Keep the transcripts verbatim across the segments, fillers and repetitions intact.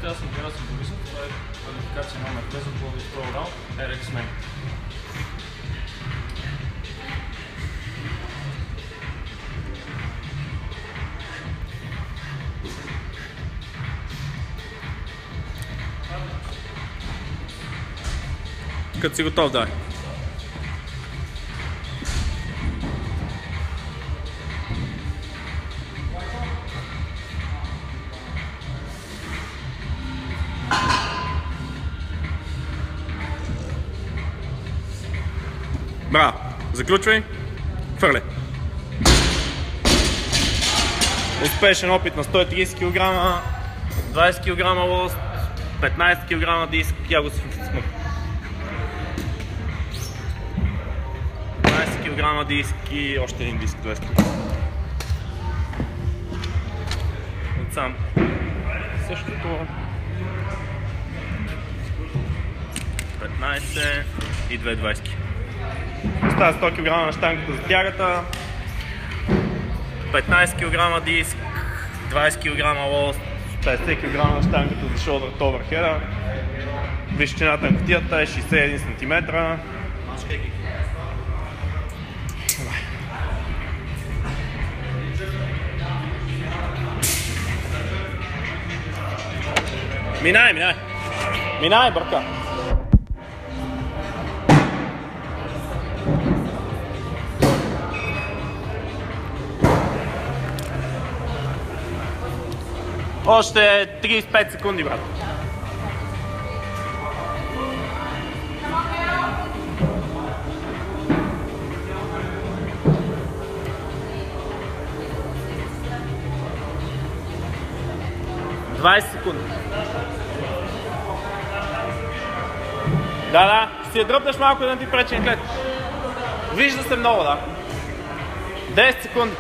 Здравейте, аз съм Герасим Борисов. Това е квалификация номер две за Пловдив Pro Round Ар Екс Main. Като си готов, давай. Браво! Заключвай. Хвърляй. Успешен опит на сто и тридесет килограма, двадесет килограма лост, петнадесет килограма диск. Я го си смък. двадесет килограма диск и още един диск, двадесет килограма. Отсам същото. петнадесет и две двадесет. Остава сто килограма на щангата за тягата, петнадесет килограма диск, двадесет килограма лост, петдесет килограма на щангата за shoulder to overhead. Височината на кутията е шейсет и един сантиметра. Минай, минай! Минай, бърка! Още тридесет и пет секунди, брат. двадесет секунди. Да, да, ще си я дръпнеш малко, да не ти пречи на клет. Вижда се много, да. десет секунди.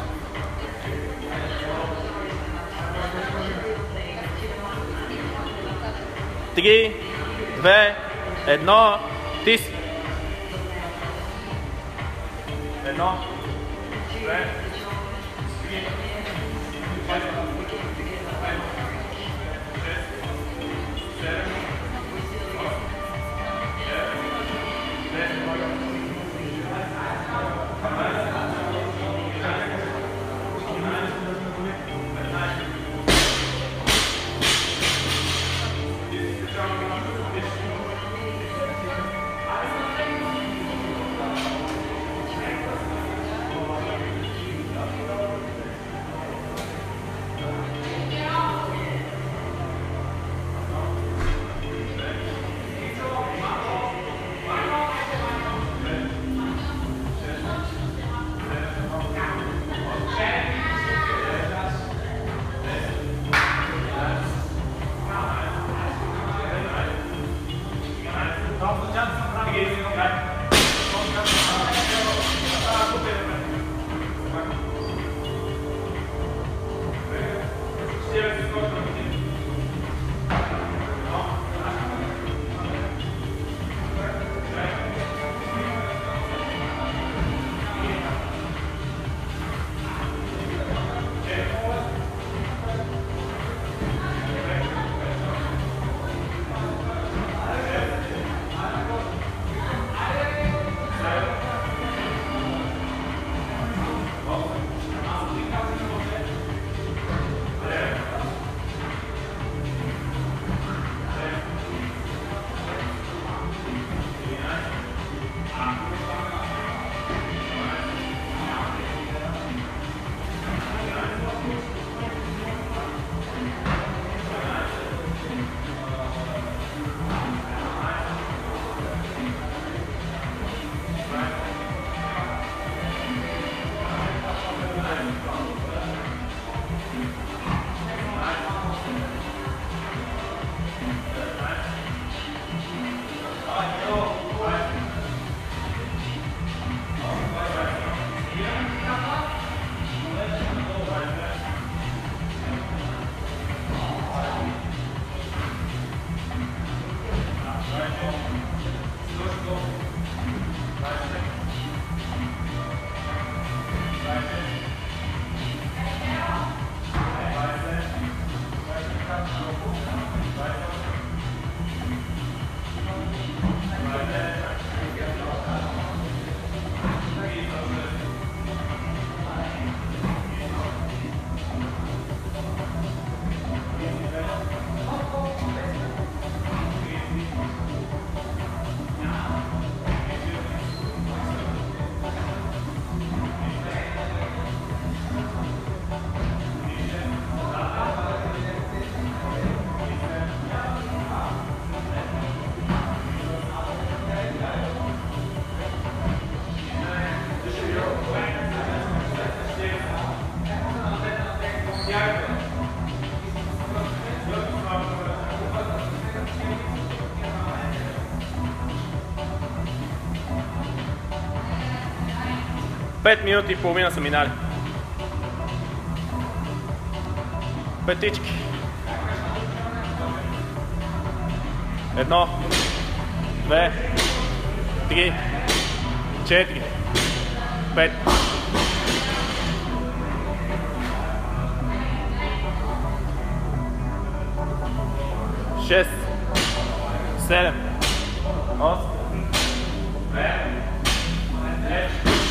три, две, едно, ти си. Едно, две, три, пет минути и половина са минали. Петички. Едно, две, три, четири, пет. Шест, седем, осем, девет, десет.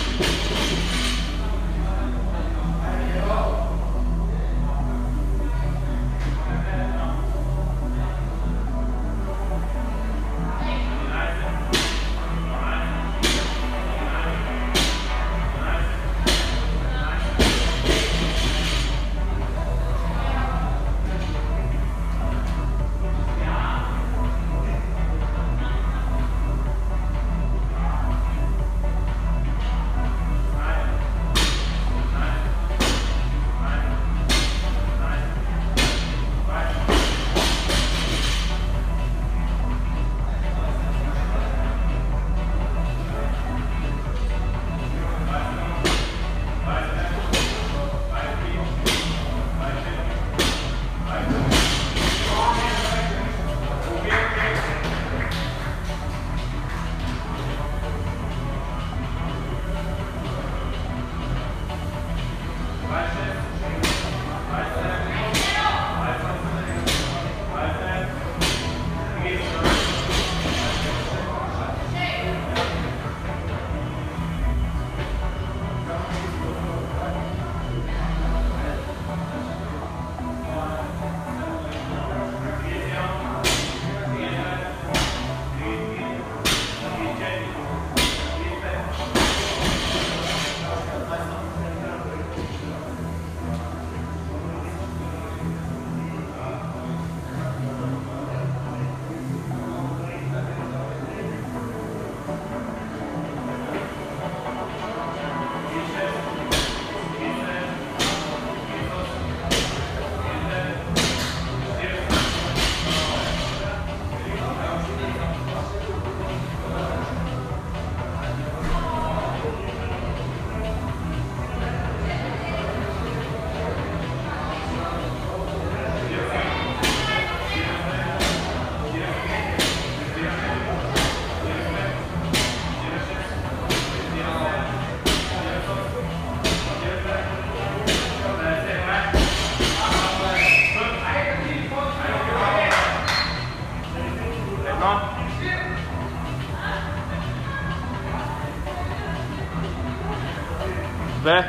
Две.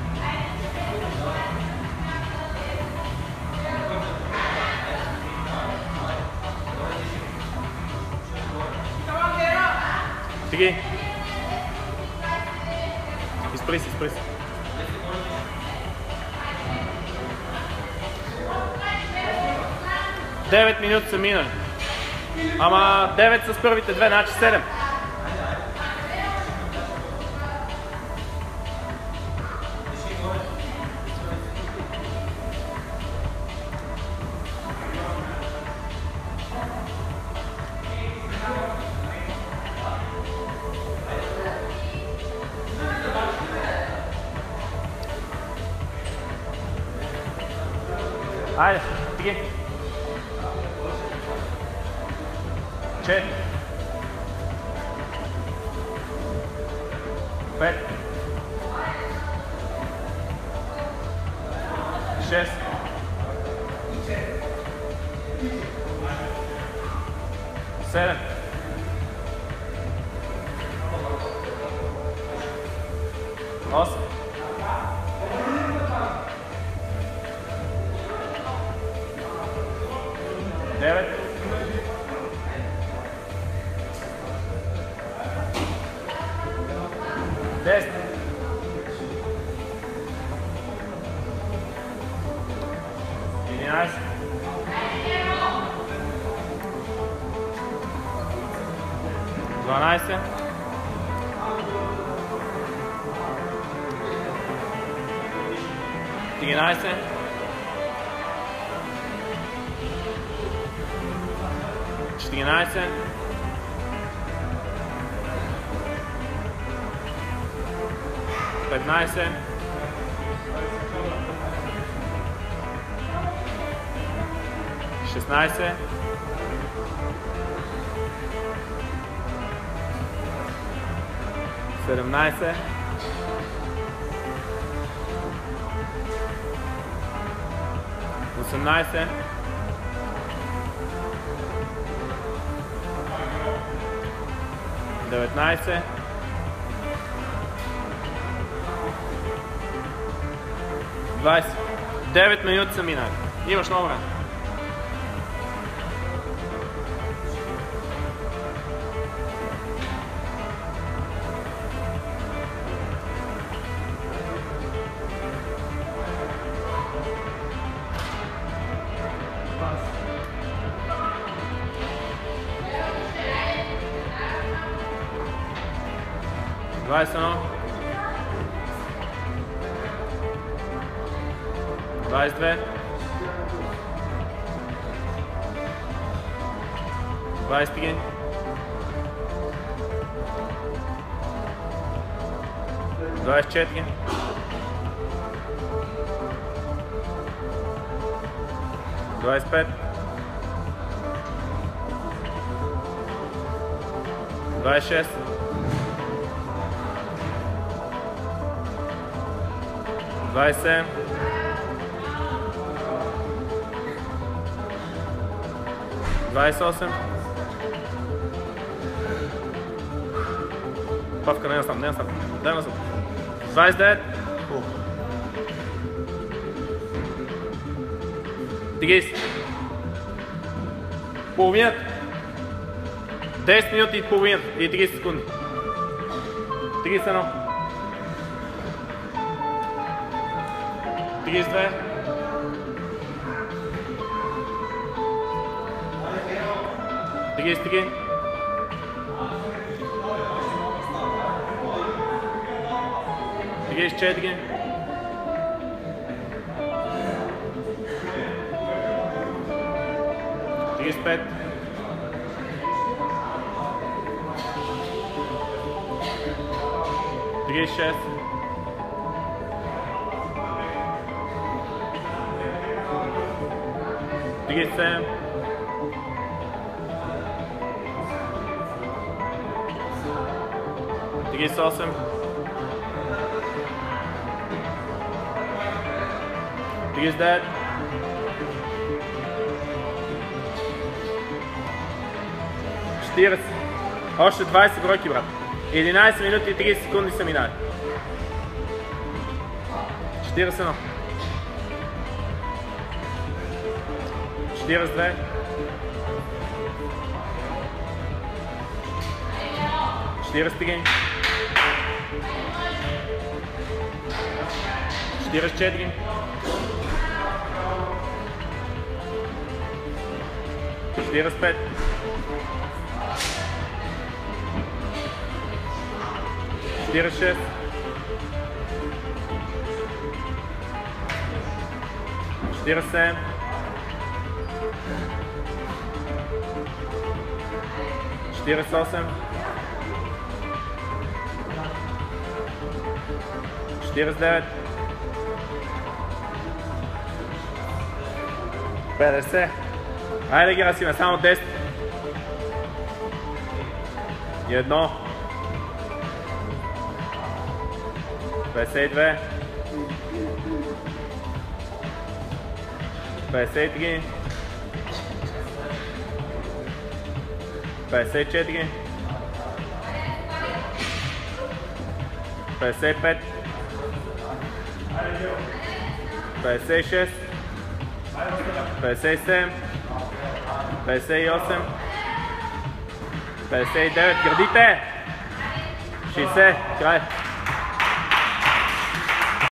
Три. Изпри се, изпри се. Девет минути са минали. Ама девет с първите две, значи седем. Айде, стиги. Четири. Пет. Шест. Седем. Осем. Девет. Десет. Единайсет. Дванайсет. Тринайсет. Четиринайсет. петнайсет, шестнайсет, седемнайсет, осемнайсет, деветнайсет, двайсет. девет минути са минали. Имаш много време. двайсет и едно, двайсет и две, двайсет и три, двайсет и четири, двайсет и пет, двайсет и шест, двайсет и седем, двайсет и осем, павка, не насам, не насам, дай насам, двайсет и девет, трийсет, половината, десет минути и половина и трийсет секунди, трийсет и едно, трийсет и две, трийсет и три, трийсет и четири, трийсет и пет, трийсет и шест, трийсет и седем, трийсет и осем, трийсет и девет, четирийсет, още двайсет бройки, брат. единайсет минути и трийсет секунди са минали. четирийсет и едно, четирийсет и две, четирийсет и три, четирийсет и четири, четирийсет и пет, четирийсет и шест, четирийсет и седем, четирийсет и осем, четирийсет и девет, петдесет. Айде ги разсиме, само десет. И едно. петдесет и две. петдесет и три. петдесет и четири. петдесет и пет. петдесет и шест. петдесет и седем. петдесет и осем. петдесет и девет. Градите! шейсет. Край.